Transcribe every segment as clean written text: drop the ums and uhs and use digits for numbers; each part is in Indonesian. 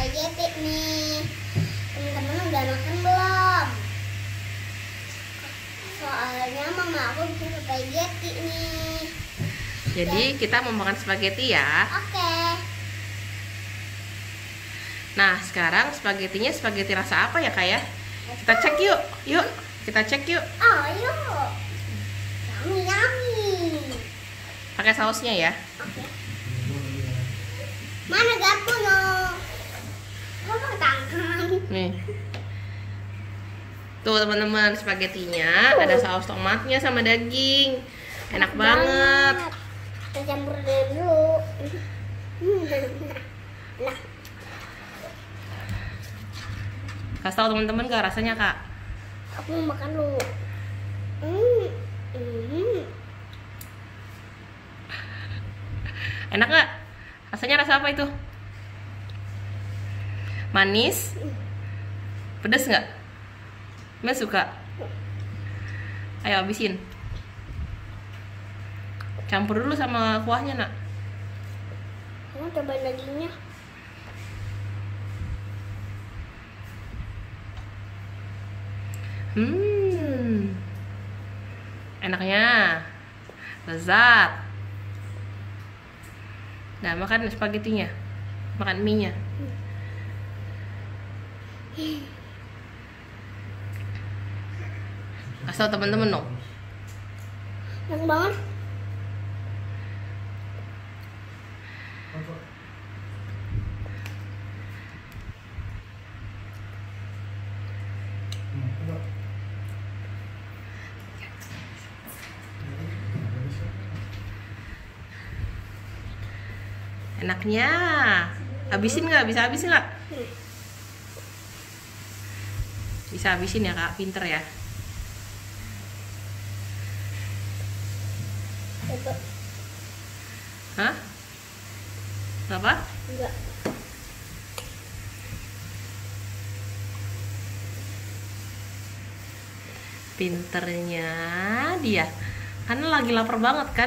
spaghetti nih. Teman-teman udah makan belum? Soalnya mama aku bikin spaghetti nih. Jadi kita mau makan spaghetti ya. Oke. Nah, sekarang spagettinya spaghetti rasa apa ya, Kak ya? Kita cek yuk. Yuk, kita cek yuk. Oh, yuk. Yummy, yummy. Pakai sausnya ya. Oke. Mana garpunya? Kamu tangan. Nih. Tuh teman-teman, spagettinya ada saus tomatnya sama daging. Enak banget. Kita campur dulu. Nah, Kasih tahu teman-teman gak rasanya, Kak? aku mau makan dulu. Enak gak? Rasanya rasa apa itu? Manis? Pedas nggak? Mbak suka? Ayo habisin. Campur dulu sama kuahnya, nak. Kamu coba dagingnya. Enaknya, lezat. Nah, makan spagettinya, makan mie-nya. Kasih tau temen-temen dong. Enak banget. Enaknya. Habisin nggak? Bisa habisin nggak? Bisa habisin ya, Kak. Pinter ya. Coba. Hah? Kenapa? Enggak. Pinternya dia. Karena lagi lapar banget kan?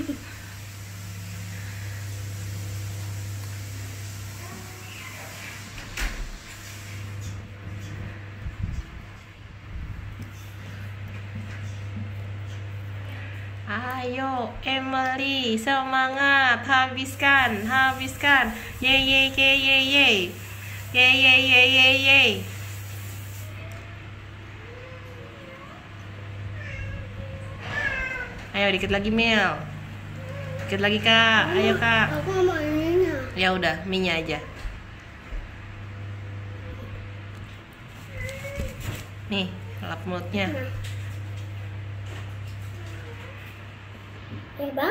Ayo Emily, semangat, habiskan, habiskan. Ye ye ye ye ye. Ye ye ye ye ye. Ayo dikit lagi, Mel. Dikit lagi, Kak. Ayo, Kak. Aku mau ininya. Ya udah, mie-nya aja. Nih, lap mulutnya. Bang.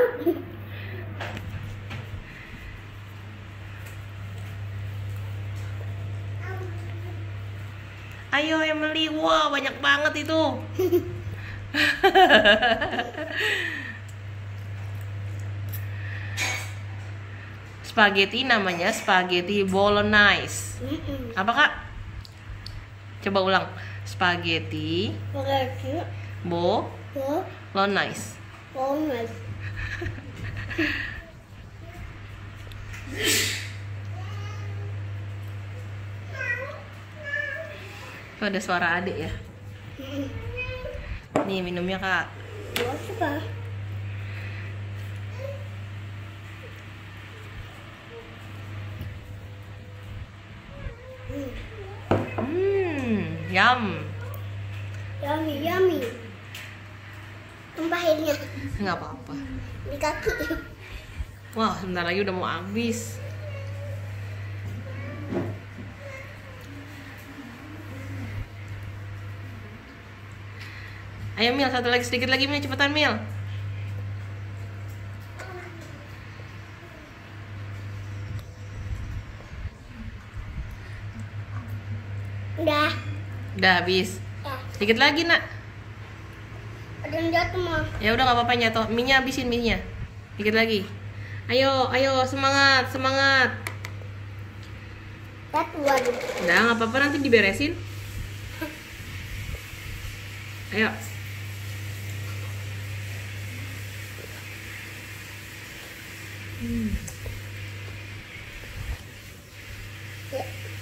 Ayo Emily, wow banyak banget itu. Spaghetti namanya spaghetti bolognese. Apa, Kak? Coba ulang. Spaghetti Spaghetti bolognese. bolognese. Tuh ada suara adik ya. Nih minumnya, Kak. Gua suka. Yum. Yummy, yummy. Tumpahinnya Nggak apa-apa. di kaki. Wah, sebentar lagi udah mau habis. Ayo Mil, satu lagi, sedikit lagi Mil, cepetan Mil. Udah. Udah habis. Ya. Sedikit lagi, Nak. Ada yang jatuh mah. Ya udah nggak apa-apa, jatuh. Mie-nya habisin mie-nya. Dikit lagi. Ayo, ayo, semangat, semangat. Jatuh, waduh. Udah, nggak apa-apa, nanti diberesin. Ayo. Ya.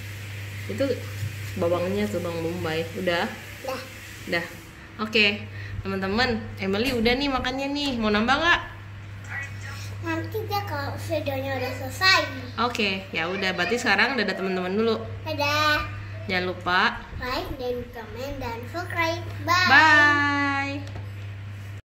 Itu bawangnya tuh bawang bombay. Udah? Dah. Udah. Oke, teman-teman, Emily udah nih makannya nih. Mau nambah nggak? Nanti deh kalau videonya udah selesai. Oke, ya udah. Berarti sekarang dadah teman-teman dulu. Dadah. Jangan lupa Like dan komen dan subscribe. Bye. bye.